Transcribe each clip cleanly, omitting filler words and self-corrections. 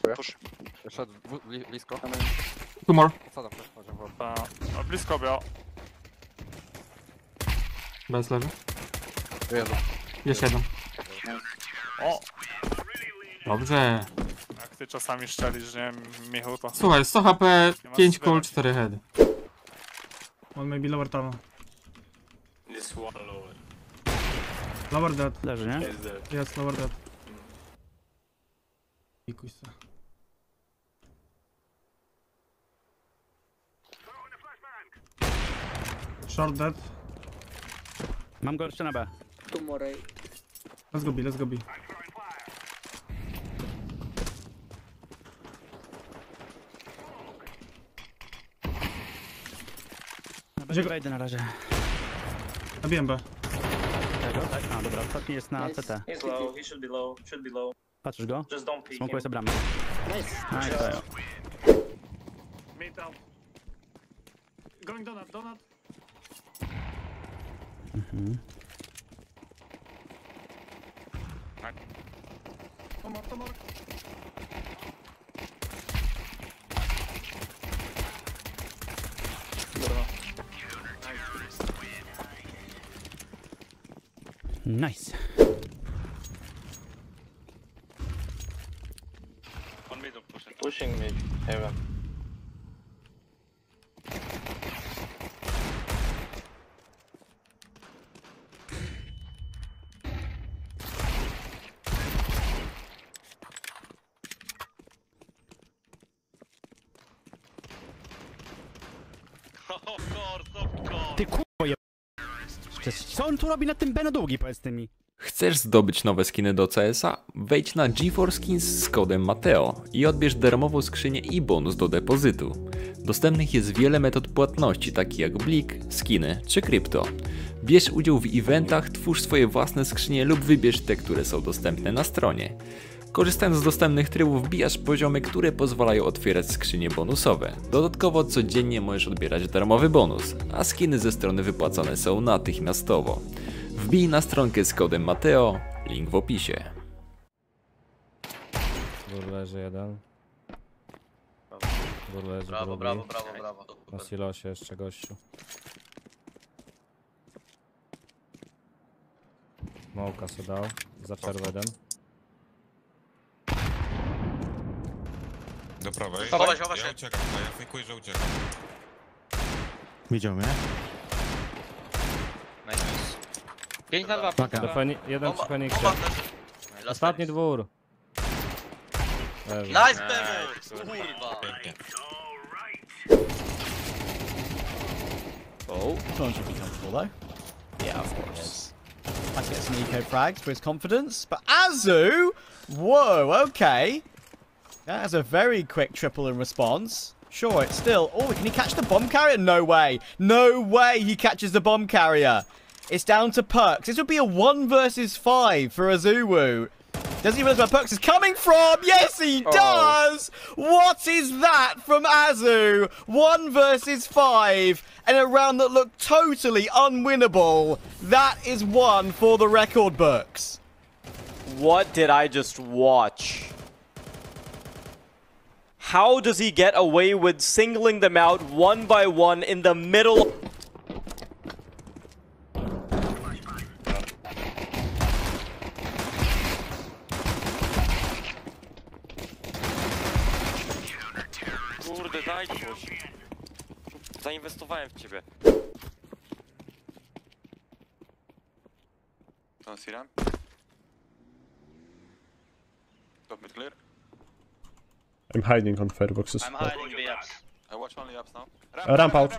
Push. Szedł blisko. Two more. Co tam też może było? A blisko miał. Bez lewy. Wyjeżdżam. Jeszcze jeden. O! Dobrze. Jak ty czasami szczelisz, nie Michał, to... Słuchaj, 100 HP, 5 kul, 4 head. One maybe lower tower. This one lower. Lower dead. Leży, nie? Is there? Yes, lower dead. Pikuj se. Short dead. Mam go jeszcze na B. Let's go B, let's go B. Na B wejdę na razie. Zabiłem B. Tego, tak? A, dobra, ostatni jest na CT. He's low. He should be low. Should be low. Patrzysz go? Just don't peek Smokuję him. sobie bramę. Nice. To Mid down. Going donut, donut. Tomor. Nice. One mid of pushing. Pushing mid. Heaven. Ty kurwa je... Co on tu robi na tym B na długi, powiedz ty mi? Chcesz zdobyć nowe skiny do CS-a? Wejdź na GeForce Skins z kodem Mateo i odbierz darmową skrzynię i bonus do depozytu. Dostępnych jest wiele metod płatności, takich jak Blik, skiny czy krypto. Bierz udział w eventach, twórz swoje własne skrzynie lub wybierz te, które są dostępne na stronie. Korzystając z dostępnych trybów wbijasz poziomy, które pozwalają otwierać skrzynie bonusowe. Dodatkowo codziennie możesz odbierać darmowy bonus, a skiny ze strony wypłacane są natychmiastowo. Wbij na stronkę z kodem Mateo, link w opisie. Leży jeden. Leży Brawo, brawo, brawo, brawo. Na silosie jeszcze gościu. Mołka se dał. Za czerwonym. Do prawej. Chować się. Ja uciekam, ja fejkuję, że uciekam. Widział mnie? Nice. 5 na 2. Jeden przy Feniksie. Ostatni dwór. Leży. Nice, Bebo! Kurwa! Pięknie. Can't you be comfortable though? Yeah, of course. Has to get some eco frags for his confidence. But Azu! Whoa, okay. That has a very quick triple in response. Sure, it's still... Oh, can he catch the bomb carrier? No way. No way he catches the bomb carrier. It's down to Perks. This would be a 1 versus 5 for Azuwu. Doesn't he realize where Perks is coming from? Yes, he does! What is that from Azu? 1 versus 5 in a round that looked totally unwinnable. That is one for the record books. What did I just watch? How does he get away with singling them out one by one in the middle? Kurde, daj coś. Zainwestowałem w ciebie. Don't see them. Top mid clear. I'm hiding on fireboxes. I'm hiding the ups. I watch only ups now. Ramp out.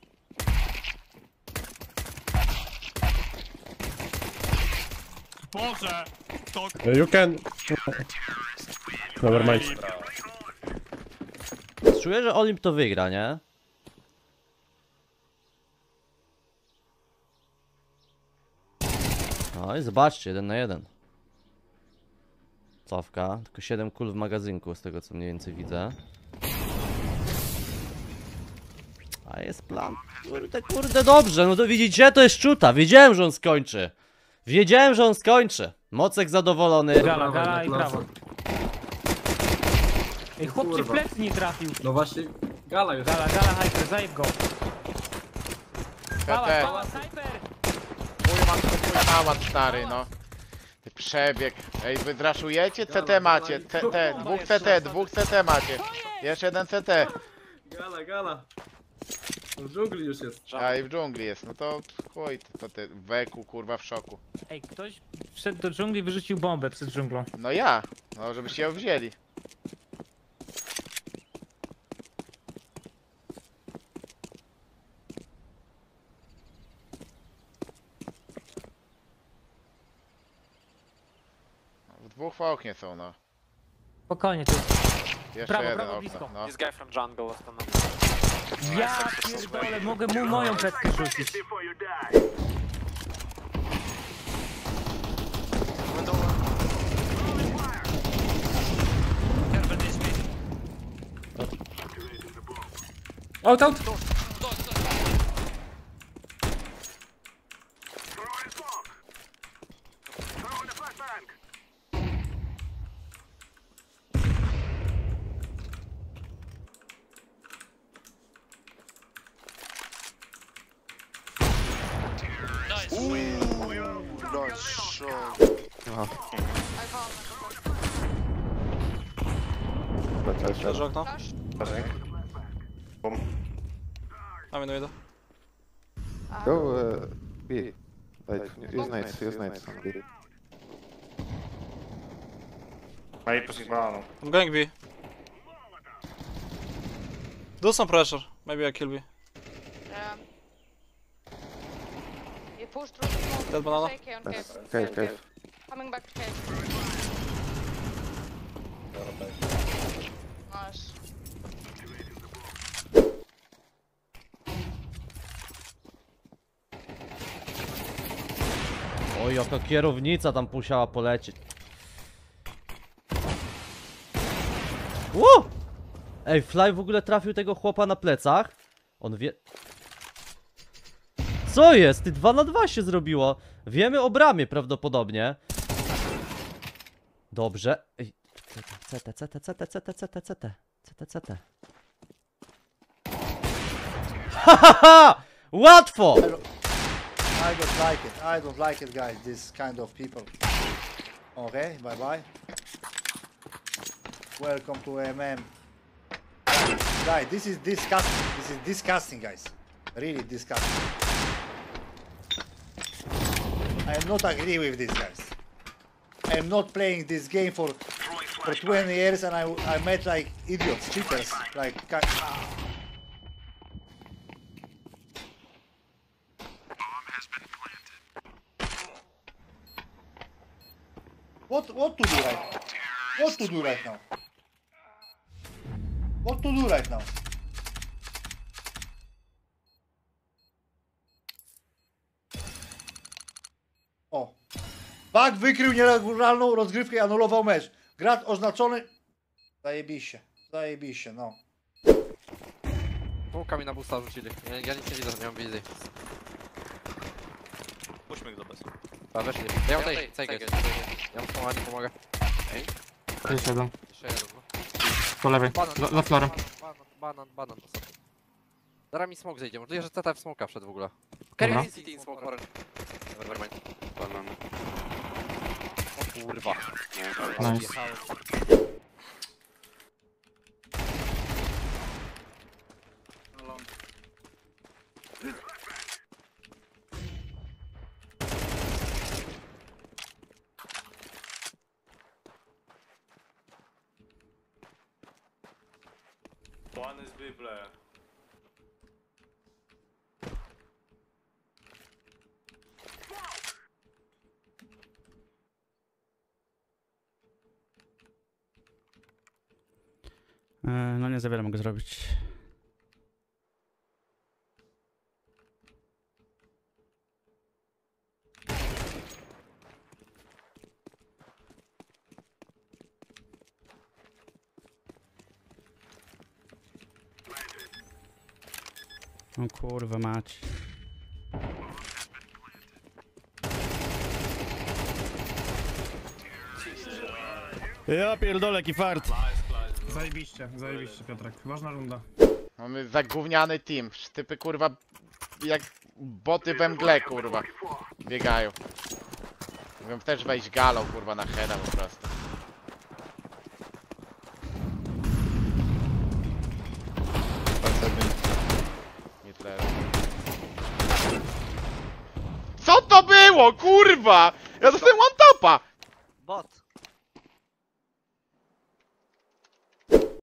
Boże! To... You can... Never mind. Czuję, że Olimp to wygra, nie? No i zobaczcie, 1 na 1. Cofka, tylko 7 kul w magazynku, z tego co mniej więcej widzę. A jest plan. Kurde, dobrze, no to widzicie, to jest czuta. Wiedziałem, że on skończy. Wiedziałem, że on skończy. Mocek zadowolony. Gala i prawo. Ej, chłop cię w plecy nie trafił. No właśnie, gala już. Gala, Hyper, zajeb go. Pała, Hyper! Haman stary, no. Ty przebieg. Ej, wy zraszujecie? CT macie. Dwóch CT macie. Jeszcze jeden CT. Gala. W dżungli już jest. A i w dżungli jest, no to chuj, to ty weku kurwa w szoku. Ej, ktoś wszedł do dżungli i wyrzucił bombę przed dżunglą. No ja, no żebyście ją wzięli. W dwóch w oknie są, no. Spokojnie, tu. Jeszcze Prawo, jeden prawo, okno, blisko. no. This guy from jungle Ja pierdolę, mogę mu moją petkę rzucić. Out, out! Leży okno? Mamy no jeden. Go B. Like, use nades on B. I'm going B. Do some pressure. Maybe I kill B. Yeah. You push through the smoke. Dead banana. Stay cave, Nice. cave. Cave. Coming back to cave. Nice. Oj, jaka kierownica tam musiała polecieć. Ej, Fly w ogóle trafił tego chłopa na plecach. On wie... Co jest? Ty 2 na 2 się zrobiło. Wiemy o bramie prawdopodobnie. Dobrze. Ej, CT. Hahaha! Łatwo! I don't like it guys, this kind of people. Okay, bye bye. Welcome to MM. Guys, this is disgusting guys. Really disgusting. I am not agree with this guys. I am not playing this game for 20 years and I met like idiots, cheaters, like What to do right now? What to do right now? What to do right now? O. Bug wykrył nieregularną rozgrywkę i anulował mecz. Gracz oznaczony... Zajebiście, no. Półkami na busta rzucili. Ja nic nie widzę, nie mam wizji. Puśćmy go do bez. A weszli. Ja mam tutaj cegę. Ja mam słowa, nie pomogę. Jeszcze jeden. Jeszcze jeden. Po lewej, za florem. Banan to są. Zaraz mi smok zejdzie, możliwe, że CT w smoka wszedł w ogóle. Dobra. Carry City in smoke orange. Nevermind. Banan. O kurwa. Nice. One is B player. No nie za wiele mogę zrobić. O kurwa mać. Ja pierdolę, jaki fart. Zajebiście Piotrek, ważna runda. Mamy zagówniany team. Typy kurwa jak boty we mgle kurwa. Biegają. Mógłbym też wejść galą kurwa na heada po prostu. Hitler. Co to było kurwa? Ja dostałem one topa! Bot.